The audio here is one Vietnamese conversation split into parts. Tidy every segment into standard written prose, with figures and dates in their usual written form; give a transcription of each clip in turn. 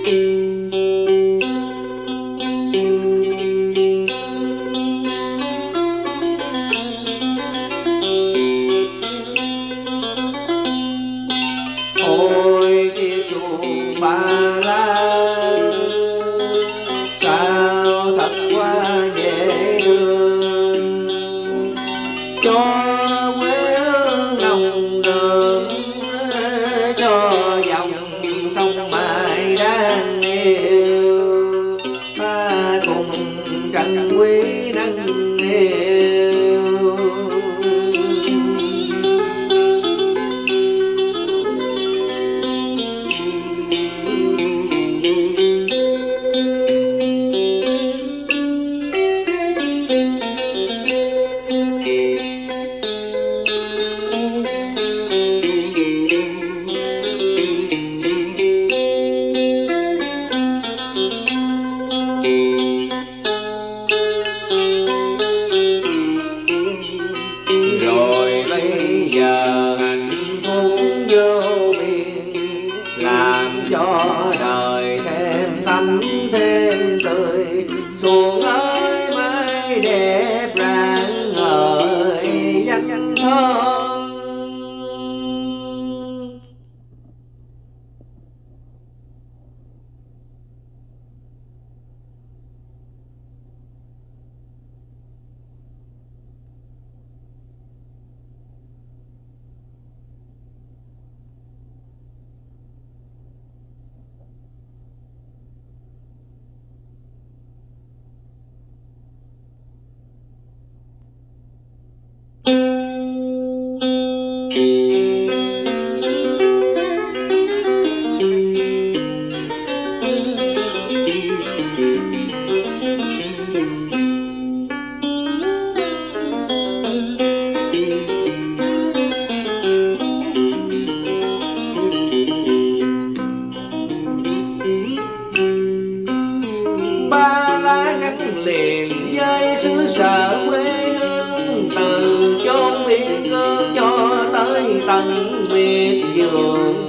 Ôi chiếc xuồng ba la sao thật quá dễ thương, cho quê hương lòng đường, cho dòng sông mãi đang yêu, ta cùng trần quý nâng niu. Rồi bây giờ hạnh phúc vô biên, làm cho đời thêm tắm thêm tươi. Xuồng ơi mãi đẹp rạng ngời danh thơm. Ba lá gắn liền với xứ sở quê hương, từ chốn biên cương cho tới tận miệt vườn.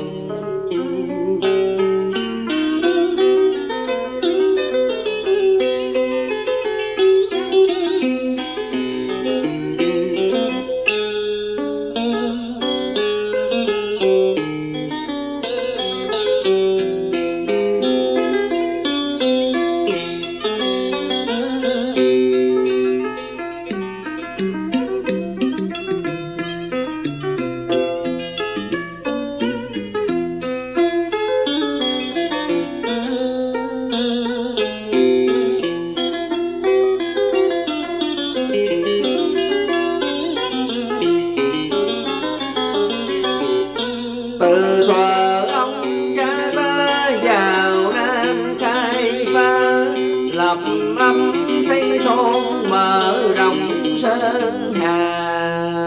Từ thuở ông cha ta vào Nam khai phá, lập ấp xây thôn mở rộng sơn hà.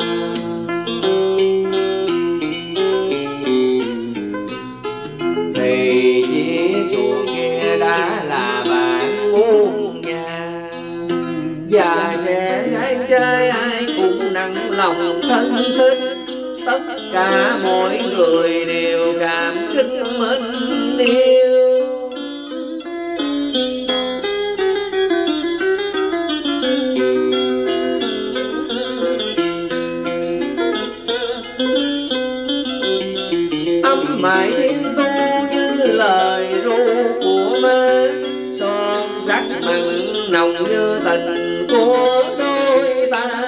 Thì chiếc xuồng kia đã là bạn muôn nhà, già trẻ gái trai ai cũng nặng lòng thân thích. Tất cả mọi người đều cảm kích mến yêu. Âm mãi thiên tu như lời ru của má, son sắc mặn nồng như tình của đôi ta.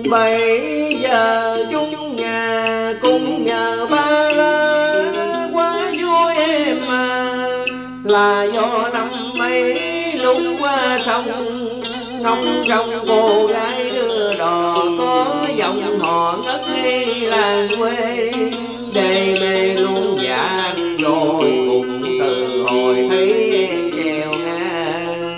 Bây giờ chúng nhà cùng nhờ ba la quá vui em mà, là do năm mấy lúc qua sông ngóng trong cô gái đưa đò có giọng họ ngất ngây làng quê, đê mê luôn dạ rồi cùng từ hồi thấy em chèo ngang.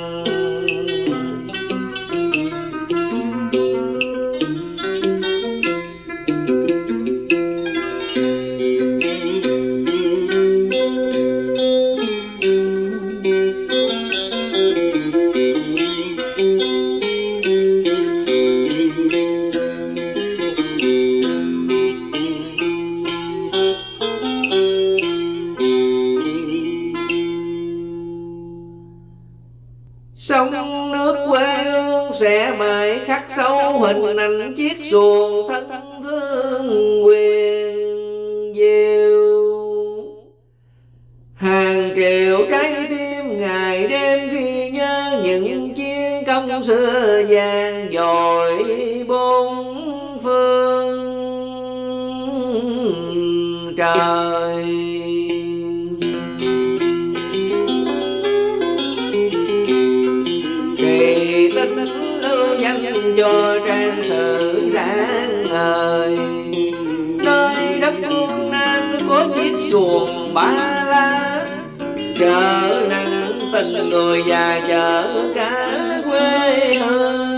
Sông nước quê hương sẽ mãi khắc sâu hình ảnh chiếc xuồng thân thương quyền diệu. Hàng triệu trái tim ngày đêm ghi nhớ những chiến công xưa vang dội bốn phương trời. Kỳ tích lưu danh cho trang sử rạng ngời, nơi đất phương Nam có chiếc xuồng ba la, chở nặng tình người và chở cả quê hương.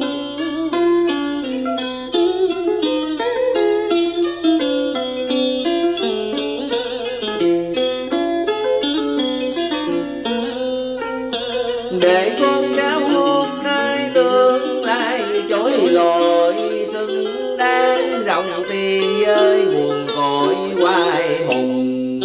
Để con cháu hôm nay tương lai chối lội xứng đáng, rộng tiền với nguồn cội oai hùng.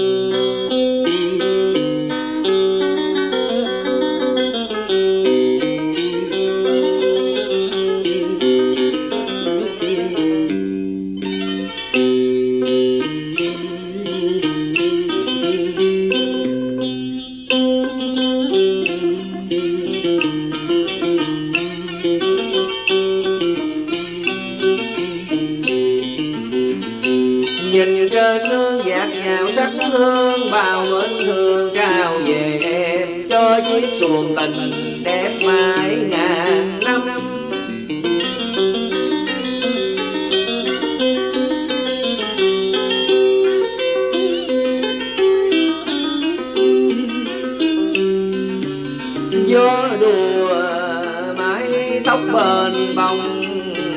Nhìn trên nương dạt vào sắc hương, bao mến thương trao về em, cho chiếc xuồng tình đẹp mãi ngàn năm. Gió đùa mái tóc bền bồng,